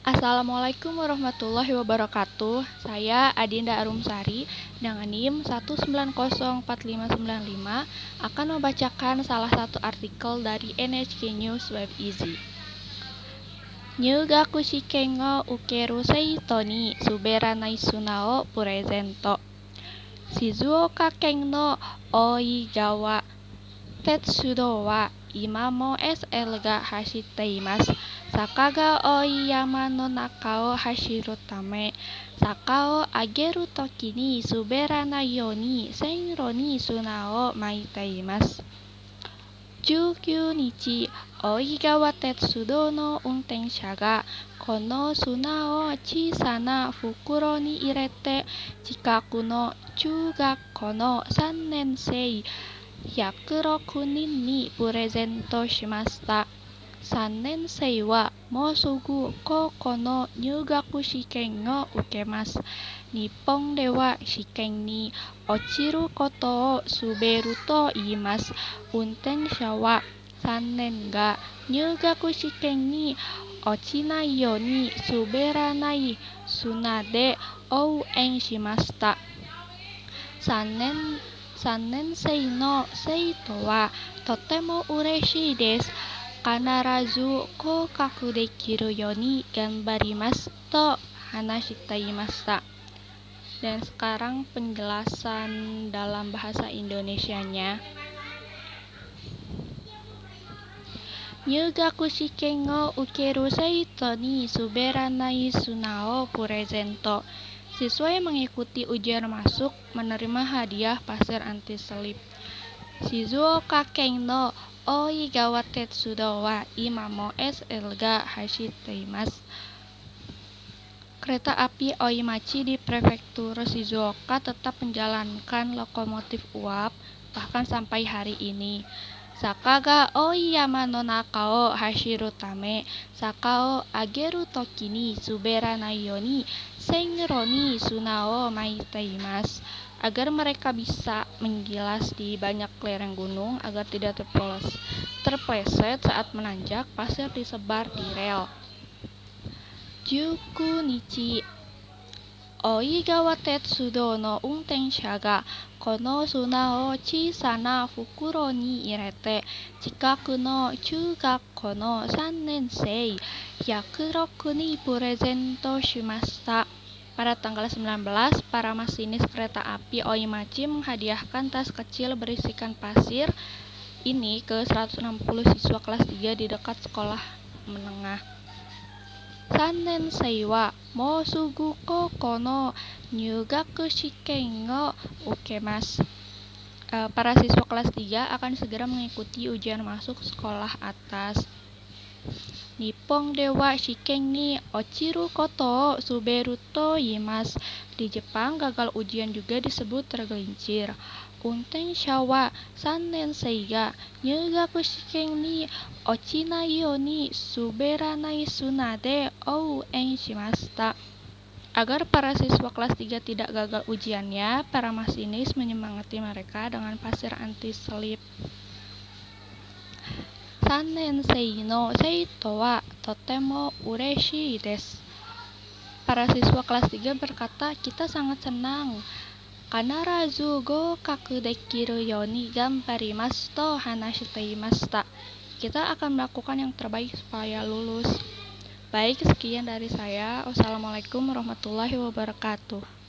Assalamualaikum warahmatullahi wabarakatuh. Saya Adinda Arumsari dengan NIM 1904595 akan membacakan salah satu artikel dari NHK News Web Easy. Nyugaku shiken wo ukeru seito ni suberanai suna o purezento. Shizuoka ken no Oigawa Tetsudō wa ima mo SL が走っています。坂が多い山の中を走るため、坂を上げるときに滑らないように線路に砂をまいています。19日、大井川鉄道の運転者がこの砂を小さな袋に入れて近くの中学校の3年生106人にプレゼントしました。3年生はもうすぐ高校の入学試験を受けます。日本では試験に落ちることを滑ると言います。運転者は3年が入学試験に落ちないように滑らない砂で応援しました。3年生の生徒はとても嬉しいです。必ず合格できるように頑張りますと話していました。Dan sekarang penjelasan dalam bahasa Indonesianya. 入学試験を受ける生徒に滑らない砂をプレゼント. Siswa yang mengikuti ujian masuk menerima hadiah pasir anti selip. Shizuoka ken no Oigawa Tetsudō wa ima mo SL が走っています. Kereta api Oimachi di prefektur Shizuoka tetap menjalankan lokomotif uap bahkan sampai hari ini. Saka ga oi yama no naka o hashiru tame, saka o ageru toki ni suberanai yo ni senro ni suna o maite imasu. Agar mereka bisa menggilas di banyak lereng gunung agar tidak terpleset saat menanjak, pasir disebar di rel. 19日、大井川鉄道の運転者がこの砂を小さな袋に入れて近くの中学校の3年生106にプレゼントしました。Pada tanggal 19, para masinis kereta api Oimachi menghadiahkan tas kecil berisikan pasir ini ke 160 siswa kelas 3 di dekat sekolah menengah. 3年生はもうすぐ高校の入学試験を受けます. Para siswa kelas 3 akan segera mengikuti ujian masuk sekolah atas. Nippon de wa shiken ni ochiru koto o suberu to iimasu. Di Jepang, gagal ujian juga disebut tergelincir. Untensha wa 3年生が入学試験に落ちないように滑らない砂で応援しました. Agar para siswa kelas 3 tidak gagal ujiannya, para masinis menyemangati mereka dengan pasir anti selip. 3年生の生徒はとても嬉しいです. Para siswa kelas 3 berkata, kita sangat senang. Kanarazu gokaku dekiru yo ni ganbarimasu to hanashite imashita. Kita akan melakukan yang terbaik supaya lulus. Baik, sekian dari saya. Wassalamualaikum warahmatullahi wabarakatuh.